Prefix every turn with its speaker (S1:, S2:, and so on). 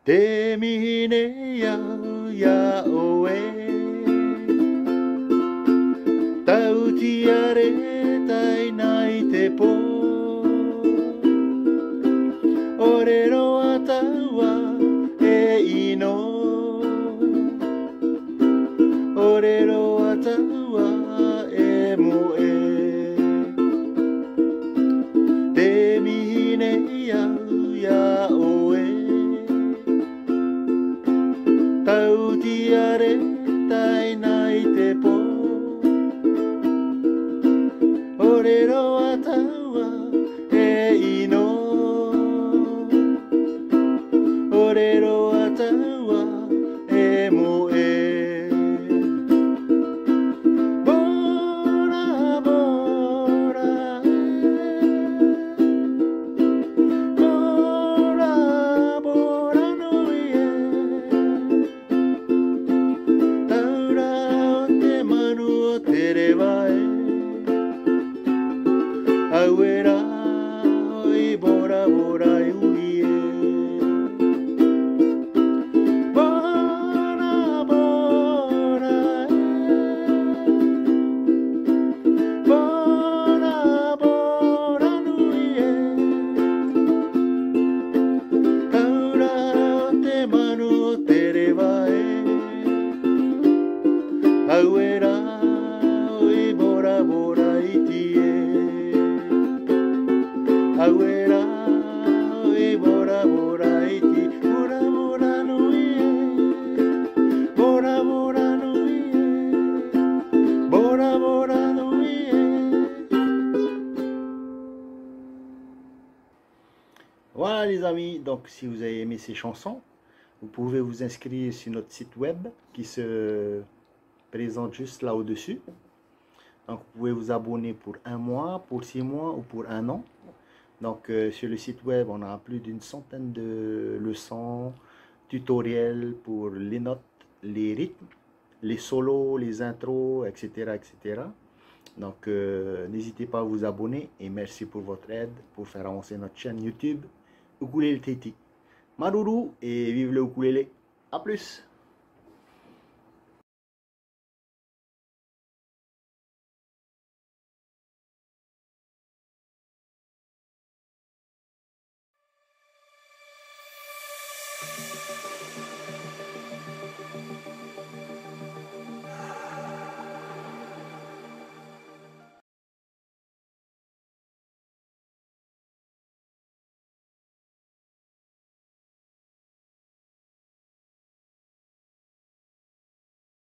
S1: Te mihine ya oe Tauti are tai nai te po Orero ataua e ino Orero ataua e moe Te mihine ya oe Tauti are tai nai te po Orero ataua e ino Orero ataua e moe Bora bora Bora bora no e Taura o te manu o te rewae Auera oi bora bora e uie Bora bora Bora bora nuie Taura o te manu o te rewae Auera oi bora bora itie Auera oi bora bora iti Bora bora nuie Bora bora nuie Bora bora nuie Voilà les amis, donc si vous avez aimé ces chansons, vous pouvez vous inscrire sur notre site web qui se présente juste là au-dessus. Donc vous pouvez vous abonner pour 1 mois, pour 6 mois ou pour 1 an. Donc sur le site web, on a plus d'une centaine de leçons, tutoriels pour les notes, les rythmes, les solos, les intros, etc. etc. Donc n'hésitez pas à vous abonner et merci pour votre aide pour faire avancer notre chaîne YouTube Ukulele Titi. Maruru et vive le ukulélé. A plus.